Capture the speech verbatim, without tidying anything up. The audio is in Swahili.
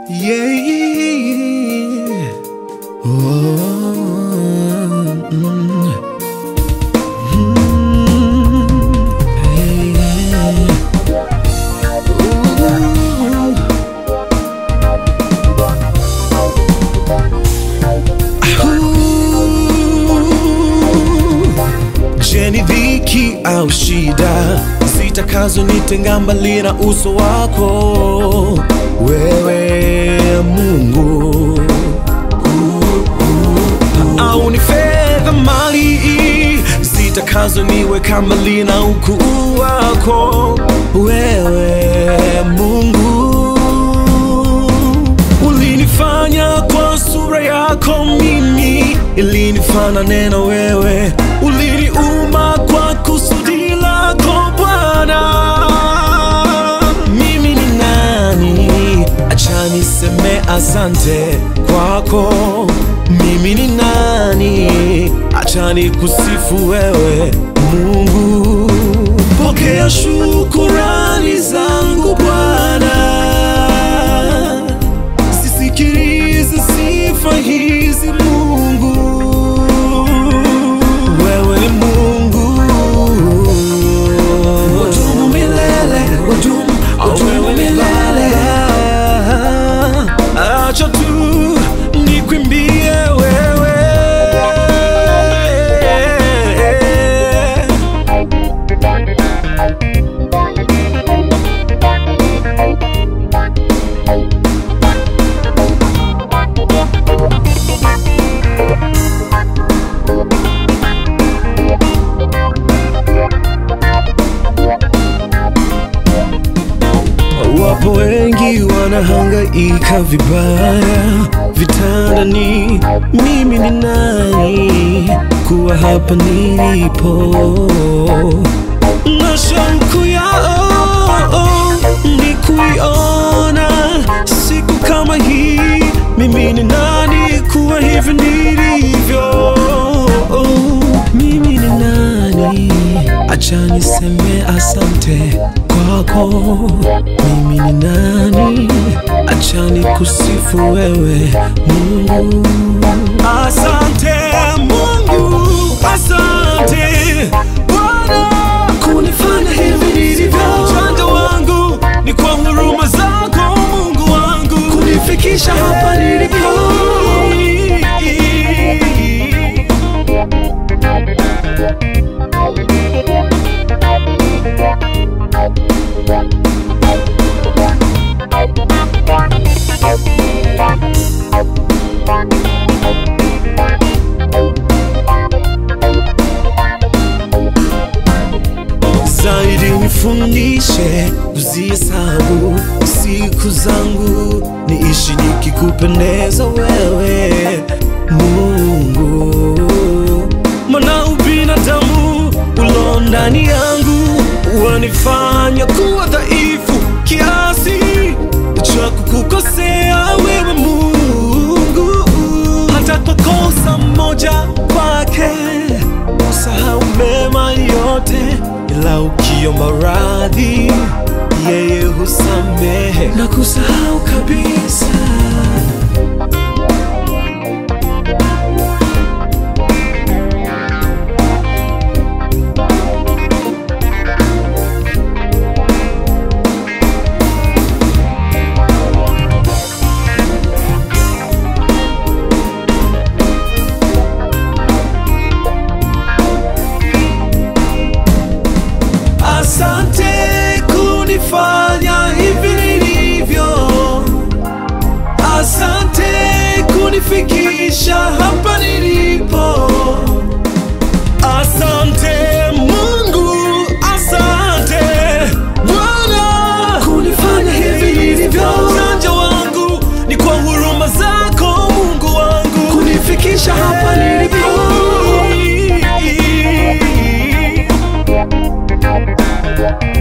Yeah. Oh, mm. Mm. Hey. Je, ni dhiki au shida zitakazo nitenga mbali na uso wako wewe Mungu, au ni fedha mali zitakazo niweka mbali na ukuu wako wewe Mungu. Ulinifanya kwa sura yako mimi, ilinifanane na wewe. Uliniumba kwa kusudi lako Bwana. Mimi ni nani? Acha niseme asante kwako. Mimi ni nani? Acha nikusifu wewe Mungu. Pokea shukurani zangu Bwana. Sisikilize sifa hizi Mungu. Wewe ni Mungu. Wadumu milele, wadumu, wadumu milele. Acha tu nikwimbie wewe. Wapo wengi wanahangaika vibaya vitandani. Mimi ni nani kuwa hapa nilipo? Na shauku yao ni kuiona siku kama hii. Mimi ni nani kuwa hivi nilivyo? Mimi ni nani? Acha niseme asante kwako. Mimi ni nani? Acha nikusifu wewe Mungu. Asante Mungu, asante Bwana kunifanya hivi nilivyo. Ujanja wangu ni kwa huruma zako Mungu wangu, kunifikisha hapa nilipo. Zaidi nifundishe kuzihesabu siku zangu, niishi nikikupendeza wewe Mungu. Maana ubinadamu ulo ndani yangu wanifanya kuwa dhaifu kiasi cha kukukosea wewe Mungu. Hata kwa kosa moja kwake usahau mema yote, ila ukiomba radhi yeye husamehe na kusahau kabisa. Asante kunifanya hivi nilivyo. Asante kunifikisha hapa nilipo. Asante Mungu, asante Bwana kunifanya hivi nilivyo. Ujanja wangu ni kwa huruma zako Mungu wangu, kunifikisha hapa nilipo.